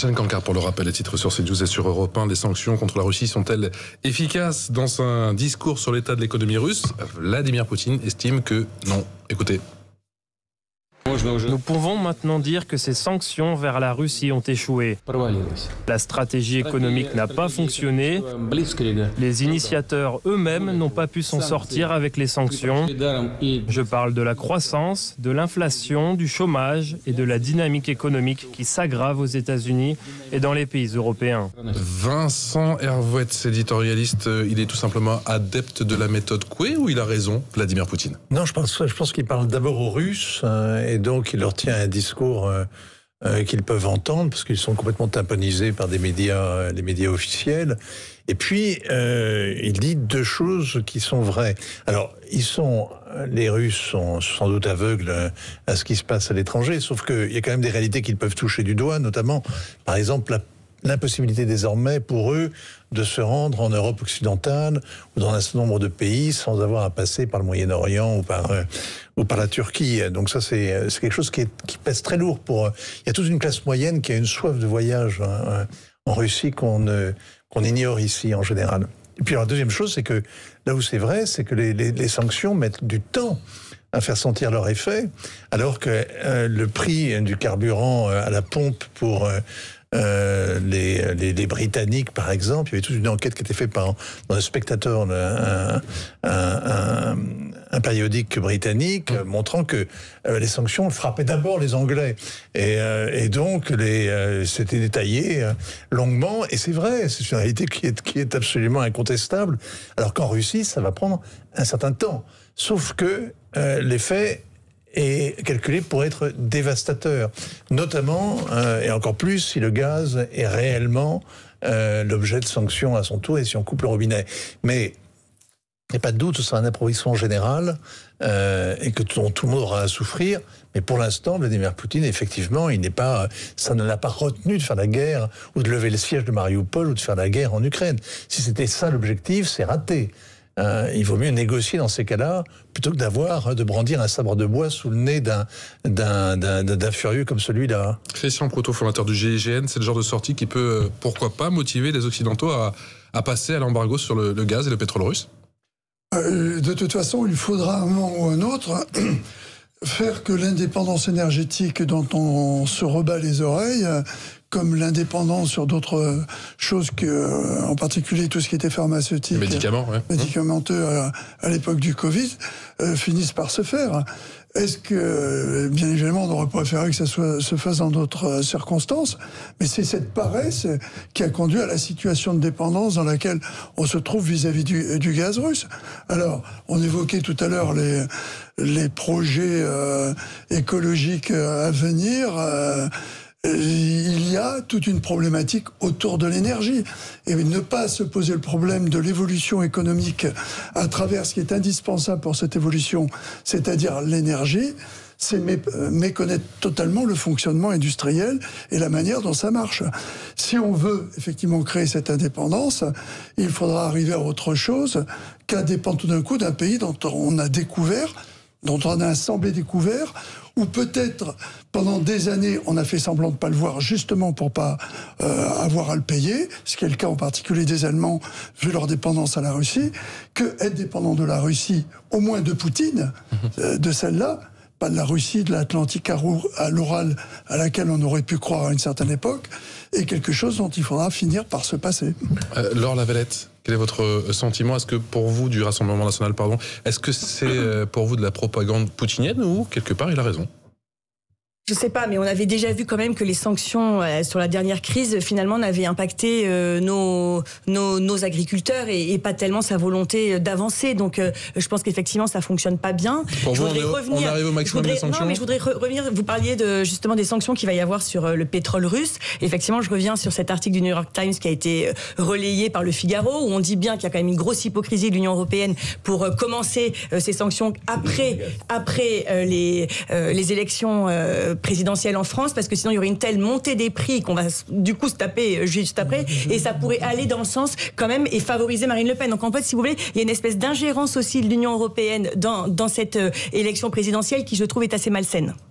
Jeanne Cancard pour le rappel, les titres sur CNews et sur Europe 1. Les sanctions contre la Russie sont-elles efficaces? Dans un discours sur l'état de l'économie russe, Vladimir Poutine estime que non. Écoutez. Nous pouvons maintenant dire que ces sanctions vers la Russie ont échoué. La stratégie économique n'a pas fonctionné. Les initiateurs eux-mêmes n'ont pas pu s'en sortir avec les sanctions. Je parle de la croissance, de l'inflation, du chômage et de la dynamique économique qui s'aggrave aux États-Unis et dans les pays européens. Vincent Hervouet, éditorialiste, il est tout simplement adepte de la méthode Coué ou il a raison, Vladimir Poutine? Non, je pense qu'il parle d'abord aux Russes et donc il leur tient un discours qu'ils peuvent entendre parce qu'ils sont complètement tamponisés par les médias officiels. Et puis il dit deux choses qui sont vraies. Alors les Russes sont sans doute aveugles à ce qui se passe à l'étranger, sauf qu'il y a quand même des réalités qu'ils peuvent toucher du doigt, notamment par exemple l'impossibilité désormais pour eux de se rendre en Europe occidentale ou dans un certain nombre de pays sans avoir à passer par le Moyen-Orient ou par la Turquie. Donc ça, c'est quelque chose qui pèse très lourd pour... Il y a toute une classe moyenne qui a une soif de voyage en Russie qu'on ignore ici en général. Et puis la deuxième chose, c'est que là où c'est vrai, c'est que les sanctions mettent du temps à faire sentir leur effet, alors que le prix du carburant à la pompe pour... les Britanniques, par exemple, il y avait toute une enquête qui était faite dans le Spectator, un périodique britannique, montrant que les sanctions frappaient d'abord les Anglais. Et donc, c'était détaillé longuement. Et c'est vrai, c'est une réalité qui est absolument incontestable. Alors qu'en Russie, ça va prendre un certain temps. Sauf que l'effet est calculé pour être dévastateur, notamment, et encore plus, si le gaz est réellement l'objet de sanctions à son tour et si on coupe le robinet. Mais il n'y a pas de doute, ce sera un approvisionnement général et que tout le monde aura à souffrir. Mais pour l'instant, Vladimir Poutine, effectivement, ça ne l'a pas retenu de faire la guerre ou de lever le siège de Mariupol ou de faire la guerre en Ukraine. Si c'était ça l'objectif, c'est raté. Il vaut mieux négocier dans ces cas-là plutôt que de brandir un sabre de bois sous le nez d'un furieux comme celui-là. Christian Proto, fondateur du GIGN, c'est le genre de sortie qui peut, pourquoi pas, motiver les Occidentaux à passer à l'embargo sur le gaz et le pétrole russe? De toute façon, il faudra un moment ou un autre faire que l'indépendance énergétique dont on se rebat les oreilles, comme l'indépendance sur d'autres choses, en particulier tout ce qui était pharmaceutique, médicamenteux à l'époque du Covid, finissent par se faire. Est-ce que, bien évidemment, on aurait préféré que ça se fasse dans d'autres circonstances, mais c'est cette paresse qui a conduit à la situation de dépendance dans laquelle on se trouve vis-à-vis du gaz russe. Alors, on évoquait tout à l'heure les projets écologiques à venir. Il y a toute une problématique autour de l'énergie. Et ne pas se poser le problème de l'évolution économique à travers ce qui est indispensable pour cette évolution, c'est-à-dire l'énergie, c'est méconnaître totalement le fonctionnement industriel et la manière dont ça marche. Si on veut effectivement créer cette indépendance, il faudra arriver à autre chose qu'à dépendre tout d'un coup d'un pays dont on a découvert, dont on a semblé découvert, ou peut-être pendant des années on a fait semblant de ne pas le voir justement pour pas avoir à le payer, ce qui est le cas en particulier des Allemands vu leur dépendance à la Russie, que être dépendant de la Russie, au moins de Poutine, de celle-là, pas de la Russie, de l'Atlantique à l'Oural à laquelle on aurait pu croire à une certaine époque, est quelque chose dont il faudra finir par se passer. Laure Lavalette, quel est votre sentiment? Est-ce que pour vous, du Rassemblement National, est-ce que c'est pour vous de la propagande poutinienne ou quelque part il a raison? Je sais pas, mais on avait déjà vu quand même que les sanctions sur la dernière crise finalement n'avaient impacté nos agriculteurs et pas tellement sa volonté d'avancer. Donc je pense qu'effectivement ça fonctionne pas bien. Pour vous, on arrive au maximum des sanctions. Non, mais je voudrais revenir. Vous parliez justement des sanctions qu'il va y avoir sur le pétrole russe. Effectivement, je reviens sur cet article du New York Times qui a été relayé par Le Figaro où on dit bien qu'il y a quand même une grosse hypocrisie de l'Union européenne pour commencer ces sanctions après les élections présidentielle en France, parce que sinon il y aurait une telle montée des prix qu'on va du coup se taper juste après, et ça pourrait aller dans le sens quand même et favoriser Marine Le Pen. Donc en fait, si vous voulez, il y a une espèce d'ingérence aussi de l'Union européenne dans cette élection présidentielle qui, je trouve, est assez malsaine.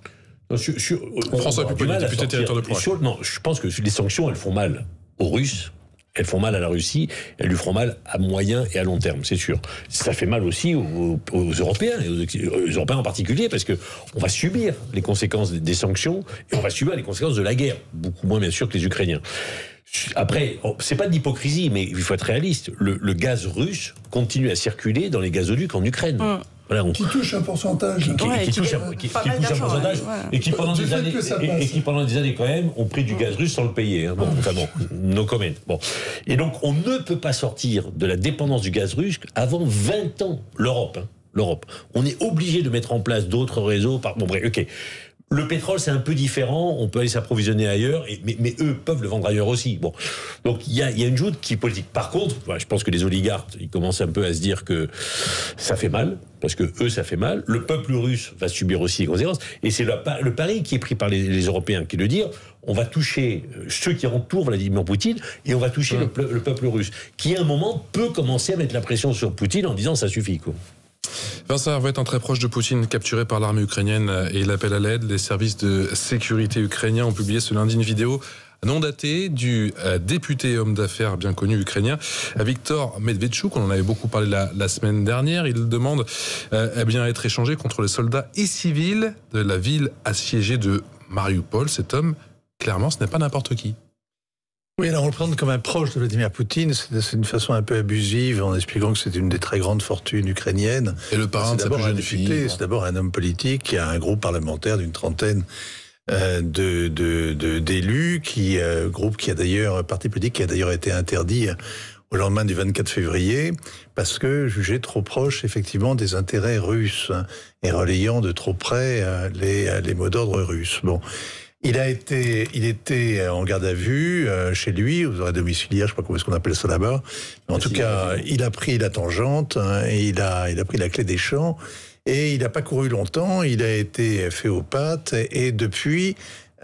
François Pupponi, député territoire de Provence. Non, je pense que les sanctions, elles font mal aux Russes. Elles font mal à la Russie, elles lui feront mal à moyen et à long terme, c'est sûr. Ça fait mal aussi aux Européens, et aux Européens en particulier, parce que on va subir les conséquences des sanctions et on va subir les conséquences de la guerre, beaucoup moins bien sûr que les Ukrainiens. Après, c'est pas de l'hypocrisie, mais il faut être réaliste. Le gaz russe continue à circuler dans les gazoducs en Ukraine. Voilà, qui touche un pourcentage. Qui touche un pourcentage et qui pendant des années quand même ont pris du gaz russe sans le payer. Bon, enfin bon, no comment. Bon. Et donc on ne peut pas sortir de la dépendance du gaz russe avant 20 ans. L'Europe. On est obligé de mettre en place d'autres réseaux. Bon bref, ok. Le pétrole, c'est un peu différent. On peut aller s'approvisionner ailleurs, mais eux peuvent le vendre ailleurs aussi. Bon, donc il y a une joute qui est politique. Par contre, je pense que les oligarques, ils commencent un peu à se dire que ça fait mal, parce que eux, ça fait mal. Le peuple russe va subir aussi les conséquences. Et c'est le pari qui est pris par les Européens, qui est de dire on va toucher ceux qui entourent Vladimir Poutine et on va toucher le peuple russe, qui à un moment peut commencer à mettre la pression sur Poutine en disant ça suffit, quoi. Vincent Hervé étant très proche de Poutine, capturé par l'armée ukrainienne et il appelle à l'aide. Les services de sécurité ukrainiens ont publié ce lundi une vidéo non datée du député et homme d'affaires bien connu ukrainien, Viktor Medvedchuk. On en avait beaucoup parlé la semaine dernière. Il demande à être échangé contre les soldats et civils de la ville assiégée de Mariupol. Cet homme, clairement, ce n'est pas n'importe qui. Oui, alors on le prend comme un proche de Vladimir Poutine, c'est une façon un peu abusive en expliquant que c'est une des très grandes fortunes ukrainiennes. Et le parrain de sa plus jeune fille. C'est d'abord un homme politique qui a un groupe parlementaire d'une trentaine d'élus, parti politique qui a d'ailleurs été interdit au lendemain du 24 février, parce que jugé trop proche, effectivement, des intérêts russes et relayant de trop près les mots d'ordre russes. Bon. Il était en garde à vue chez lui, aux arrêts domiciliaires, je sais pas comment est-ce qu'on appelle ça là-bas. Mais en tout cas, il a pris la tangente et il a pris la clé des champs et il n'a pas couru longtemps. Il a été fait aux pattes et depuis,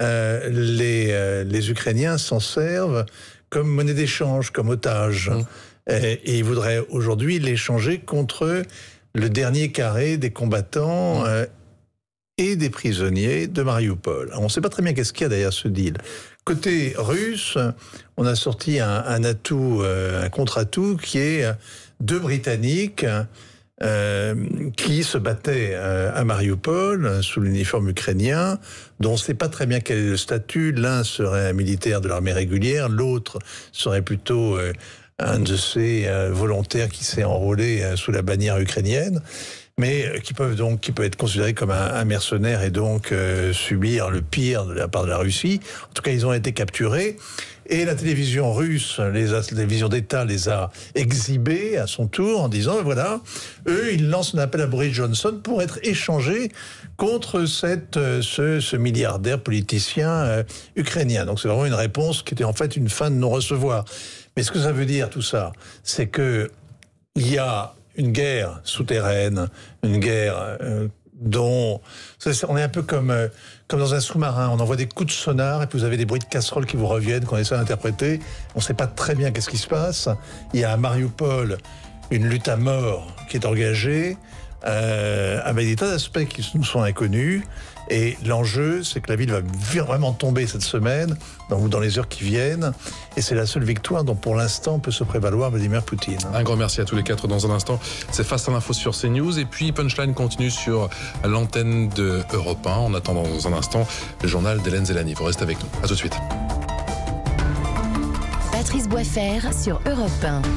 les Ukrainiens s'en servent comme monnaie d'échange, comme otage. Et ils voudraient aujourd'hui l'échanger contre le dernier carré des combattants. Et des prisonniers de Mariupol. Alors, on ne sait pas très bien qu'est-ce qu'il y a derrière ce deal. Côté russe, on a sorti un atout, un contre-atout qui est 2 Britanniques qui se battaient à Mariupol sous l'uniforme ukrainien, dont on ne sait pas très bien quel est le statut. L'un serait un militaire de l'armée régulière, l'autre serait plutôt un de ces volontaires qui s'est enrôlé sous la bannière ukrainienne, mais qui peut être considéré comme un mercenaire et donc subir le pire de la part de la Russie. En tout cas, ils ont été capturés. Et la télévision russe, la télévision d'État les a exhibés à son tour en disant, voilà, eux, ils lancent un appel à Boris Johnson pour être échangés contre ce milliardaire politicien ukrainien. Donc c'est vraiment une réponse qui était en fait une fin de non-recevoir. Mais ce que ça veut dire, tout ça, c'est que il y a une guerre souterraine, une guerre dont... On est un peu comme dans un sous-marin, on envoie des coups de sonar et puis vous avez des bruits de casseroles qui vous reviennent, qu'on essaie d'interpréter. On ne sait pas très bien qu'est-ce qui se passe. Il y a à Mariupol une lutte à mort qui est engagée, avec des tas d'aspects qui nous sont inconnus. Et l'enjeu, c'est que la ville va vraiment tomber cette semaine, dans les heures qui viennent. Et c'est la seule victoire dont, pour l'instant, peut se prévaloir Vladimir Poutine. Un grand merci à tous les 4 dans un instant. C'est Face à l'info sur CNews. Et puis, Punchline continue sur l'antenne de Europe 1. En attendant dans un instant, le journal d'Hélène Zélani. Vous restez avec nous. À tout de suite. Patrice Boisfer sur Europe 1.